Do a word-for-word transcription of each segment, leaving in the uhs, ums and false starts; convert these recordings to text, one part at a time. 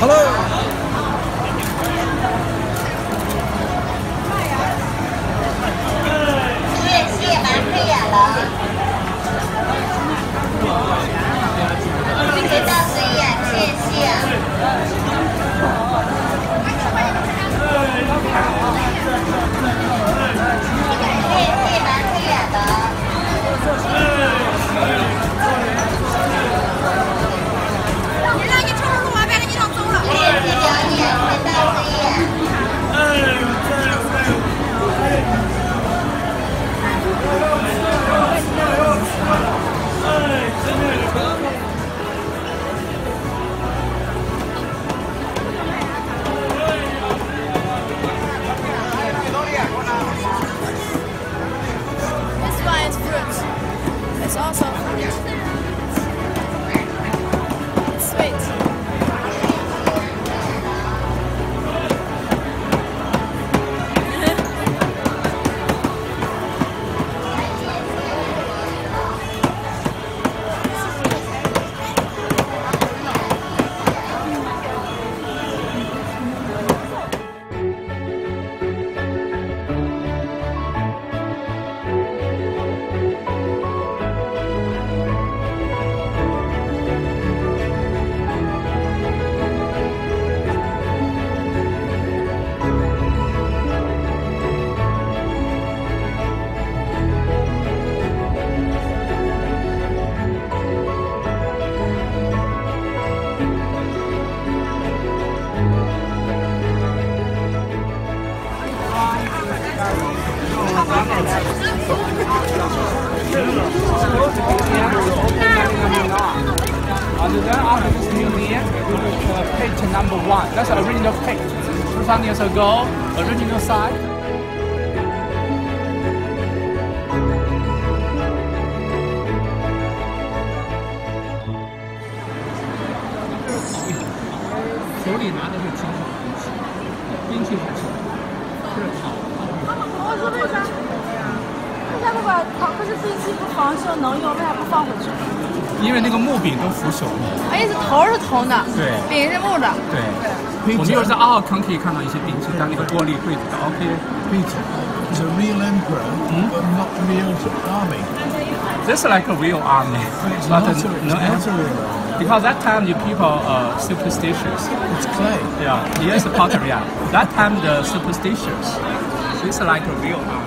Under that, after this museum, we will uh, page number one. That's the original page. two thousand years ago, original site.手里拿的是金属兵器，兵器还是是好。 我说为啥？为啥不把它不是兵器不防锈能用，为啥不放回去？ 因为那个木柄都腐朽了。 哎，是头是铜的， 对， 柄是木的。 对。我们有时在奥尔康可以看到一些兵器，但那个玻璃会的。OK。 Peter is a real emperor, hmm? but not a real army. This is like a real army, it's but not, a, uh, it's no, not a real army. Because that time the people are superstitious. It's clay. Yeah, yes, pottery. Yeah. That time the superstitious. This is like a real army.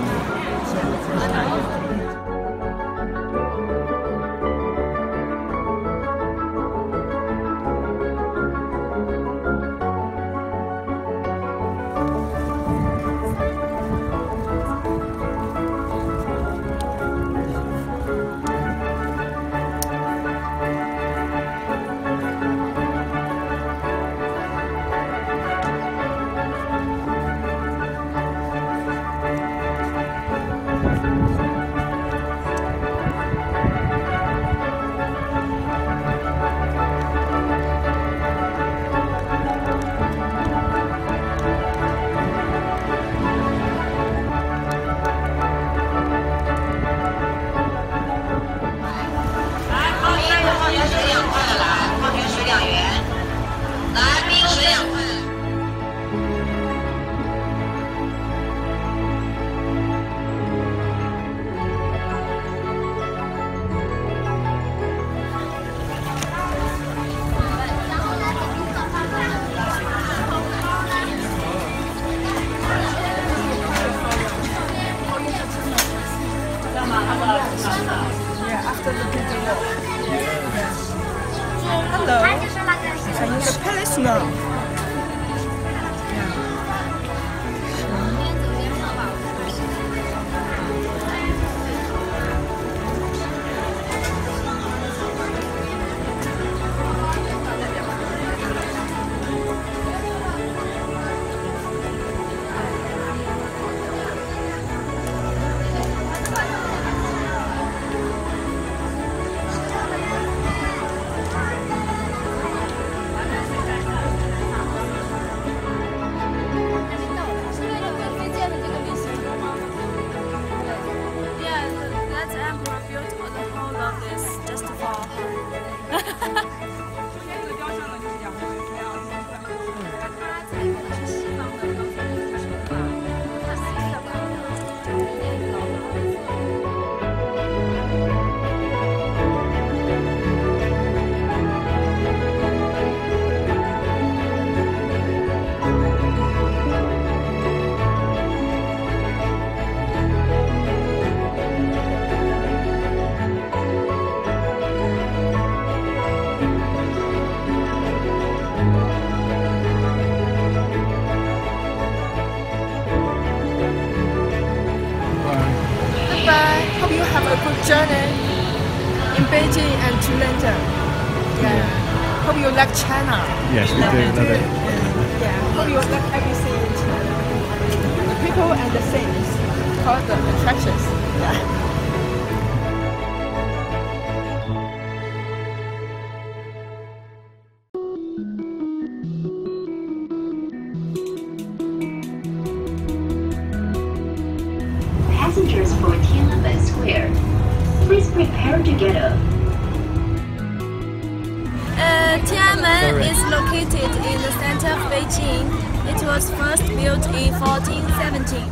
Hello. Are you the palace now? you like China? Yes, we do love it. Yeah. Hope you like everything in China. The people and the things called the attractions. Yeah. Passengers for Tiananmen Square, please prepare to get off. Uh, Tiananmen is located in the center of Beijing. It was first built in fourteen seventeen.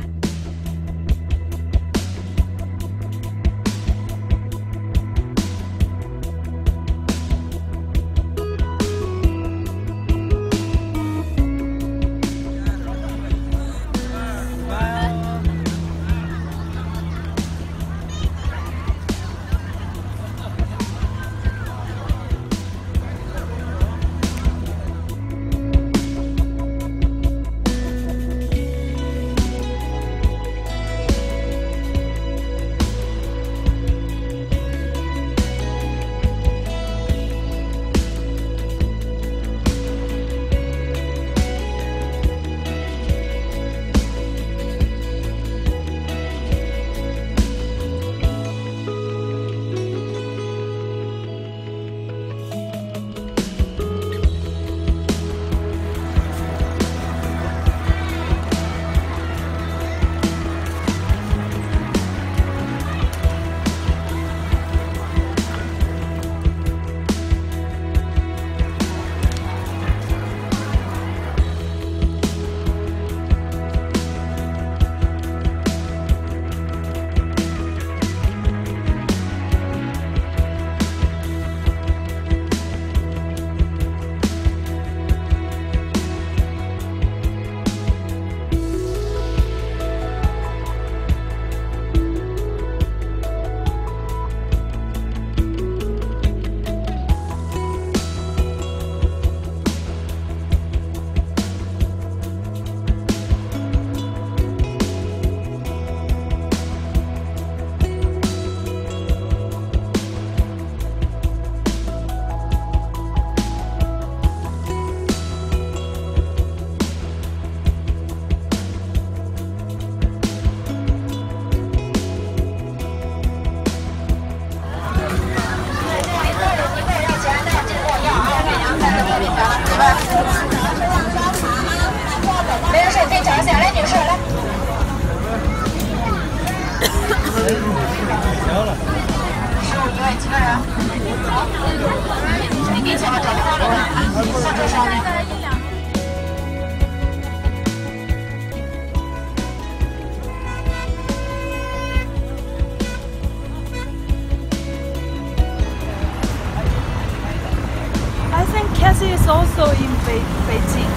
I think Cassie is also in Be Beijing.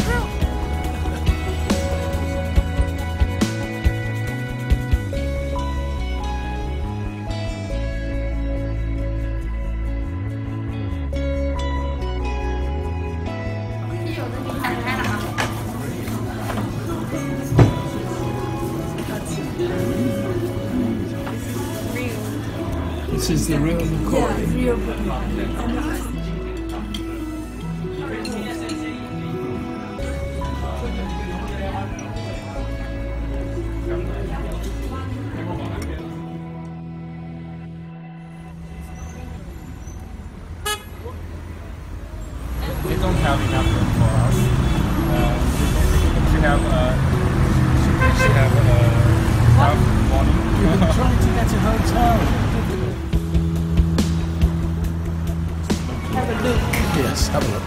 This is the real McCoy. Yeah, real. They don't have enough room for us. Uh, she have uh, she have uh, have morning. You've been trying to get a hotel. Have a look. Yes, have a look.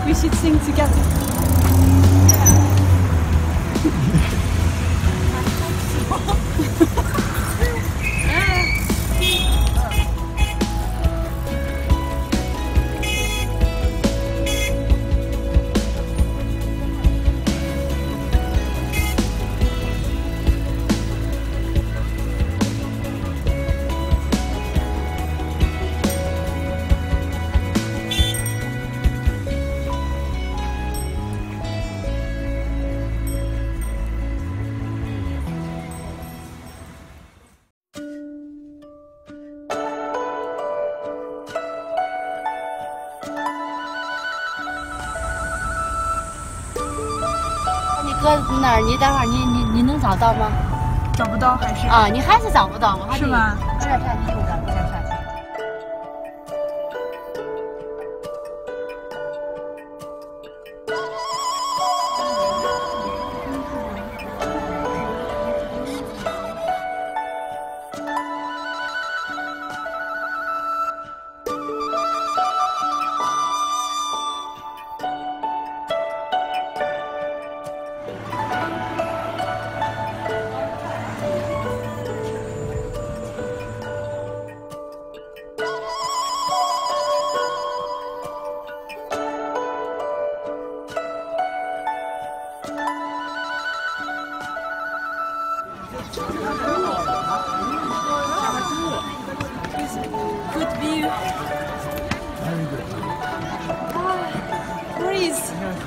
We should sing together. 搁哪儿？你待会儿你你你能找到吗？ 找不到还是？ 啊，你还是找不到，我还得是吗？ 快点上去，右边，快点上去。 Good view. Very good. Ah, breeze.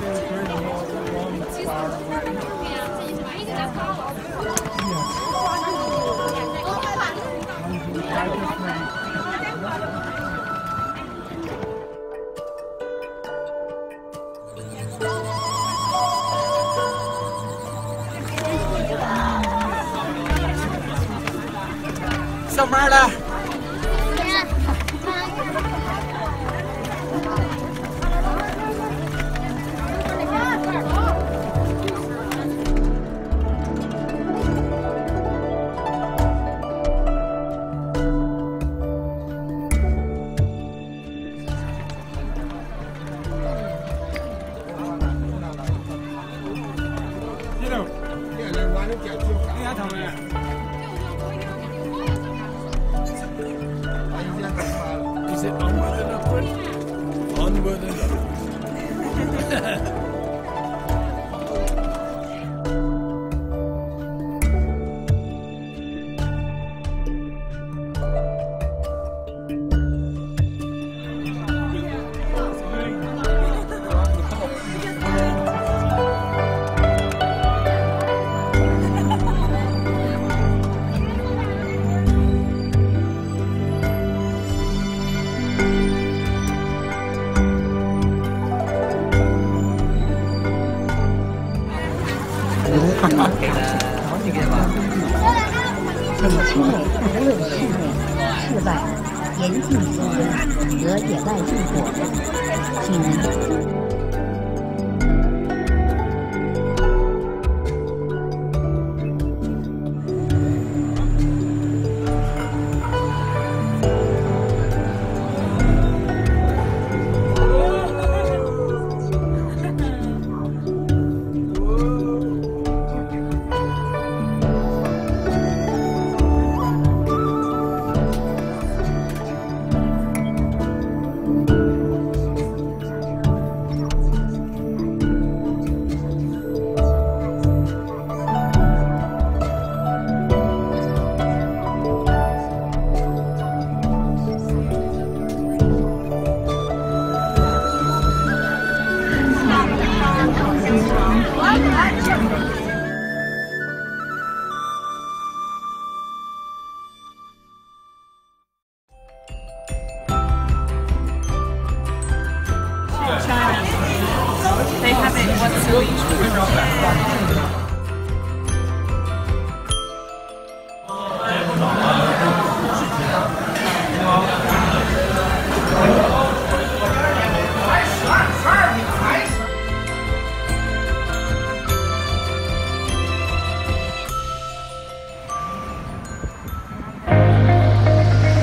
Sao Marla? Is it onward and upward? Onward and upward. They have it once a week.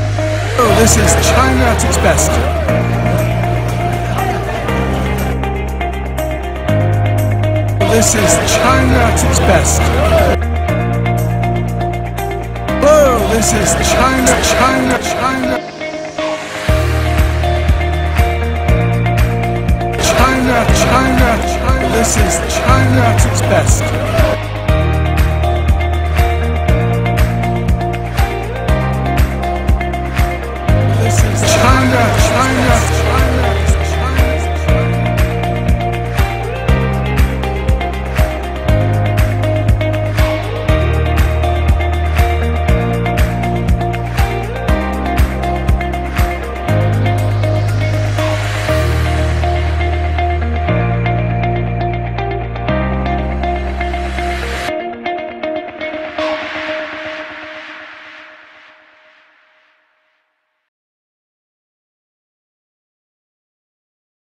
Oh, this is China at its best. this is China at its best. Hello, this is China, China, China. China, China, China. This is China at its best.